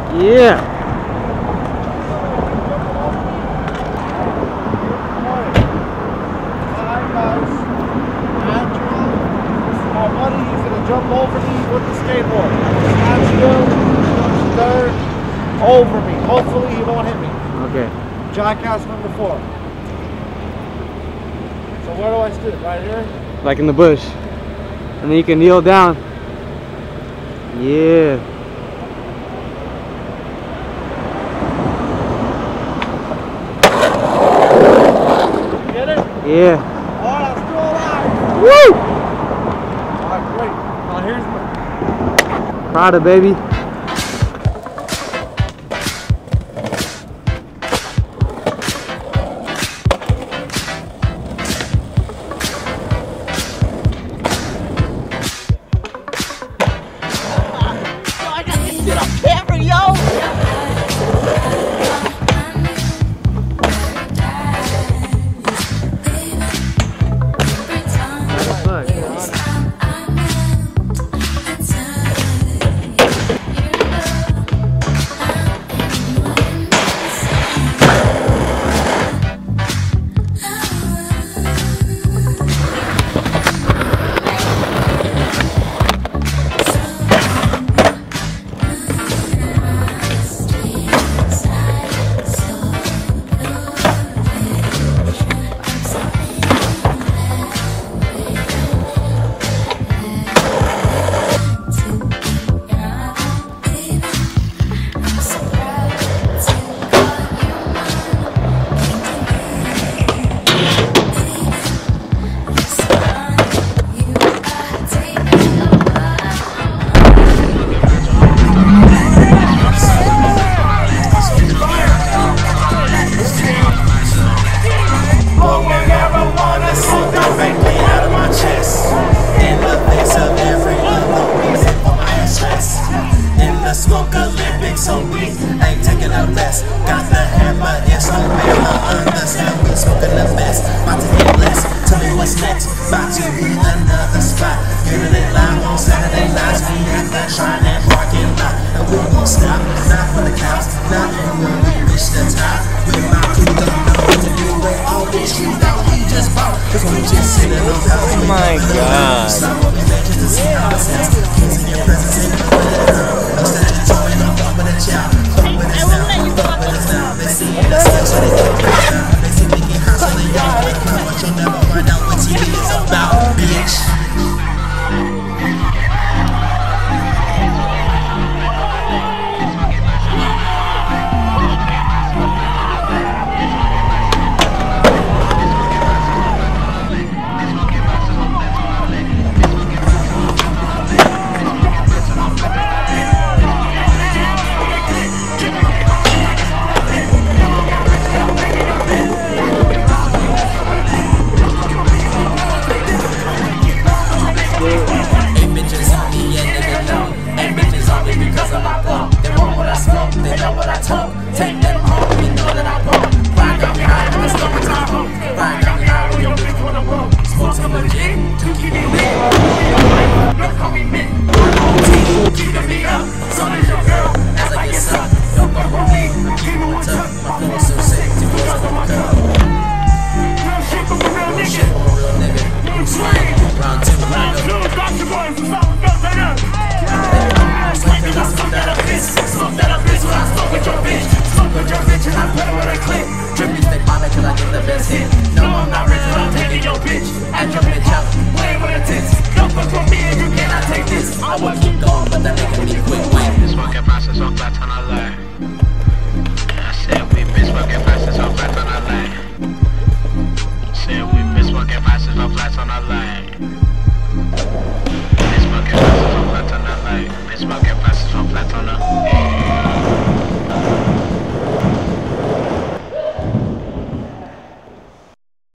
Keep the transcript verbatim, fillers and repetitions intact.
Yeah. Hi guys. Andrew. This is my buddy. He's gonna jump over me with the skateboard. Andrew jumps third over me. Hopefully he won't hit me. Okay. Jackass number four. So where do I sit? Right here? Like in the bush. And then you can kneel down. Yeah. Get it? Yeah. Alright, I'm still alive. Woo! Alright, great. Now here's my Proud of baby. Smoke Olympics, so we ain't taking a rest. Got the hammer, it's no hammer. Understand we smoking the best. About to get blessed. Tell me what's next. About to be another spot. Getting it live on Saturday nights. We at the Shrine and parking lot, and we won't stop. Not for the cows, not when we reach the top. We about to don't know what to do with all these streets that we just bought. Cause we just sitting on top. Oh my god. Stop what we made just to see how it sounds. Kids in your presence ain't no way to girl. No standing tall, ain't no fuck with a child. Fuck with us now, fuck with us now. They see us now, so they think we're down. They see me get hot, so they don't wake up. But you'll never find out what T V is about, bitch. Take them home, you know that I won't. Ride down behind and stop at our home. Ride down behind with your bitch on the road. Sports come legit, to keep me lit. Don't call me Mick. Keeping me up, so is your girl, as I get sucked. Don't go for me, keep me one tuck. My flow is so sick, to be up on my cup. Real shit from a real nigga. Real nigga. New swing. Round two, round two. Little doctor boys, what's up, what's up? Smoke that up, smoke that up, bitch. Smoke that up, bitch, when I smoke with your bitch. Smoke with your bitch and I put her with a clip. Drippy stay bombing cause I get the best hit. No, I'm not rich, but I'm taking your bitch. At your bitch house, playing with her tits. Don't fuck with me and you cannot take this. I would keep going, but that nigga need quick win. This fucking process off flat on our line. I said we bitch fucking process off flat on our line. Said we bitch fucking process off flat on our line.